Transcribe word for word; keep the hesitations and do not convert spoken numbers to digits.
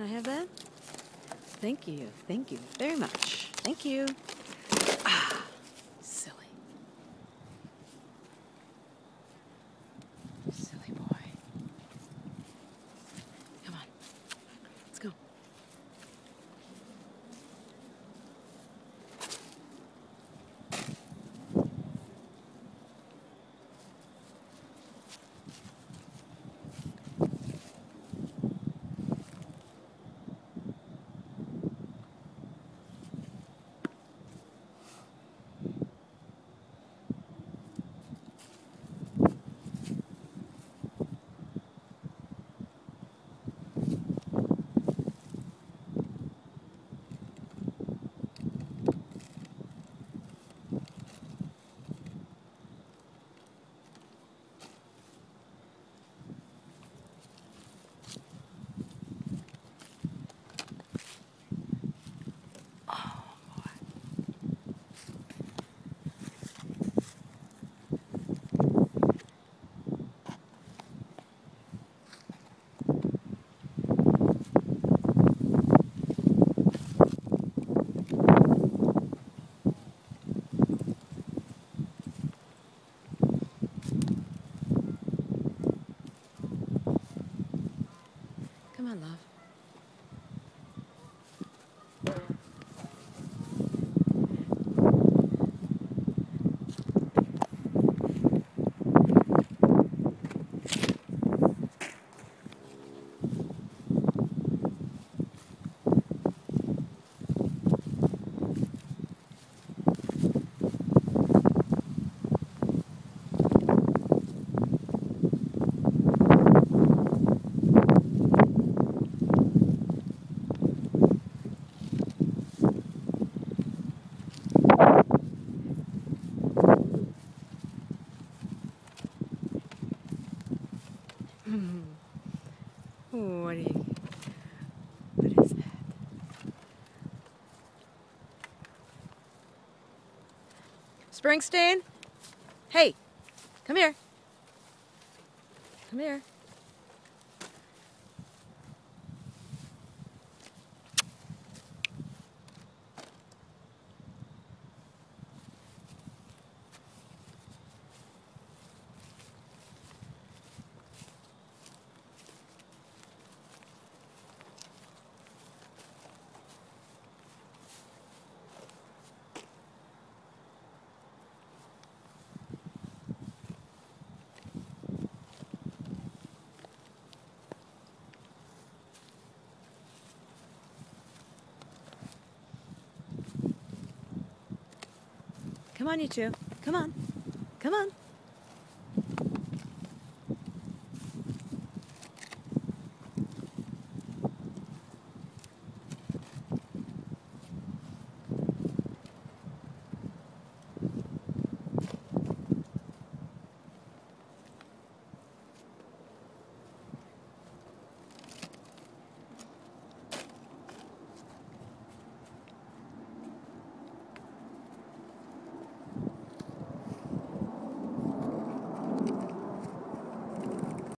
I have that? Thank you. Thank you very much. Thank you. Ah, silly. Silly boy. Come on. Let's go. Come on, love. What do you, what is that? Springsteen? Hey, come here. Come here. Come on, you two. Come on. Come on.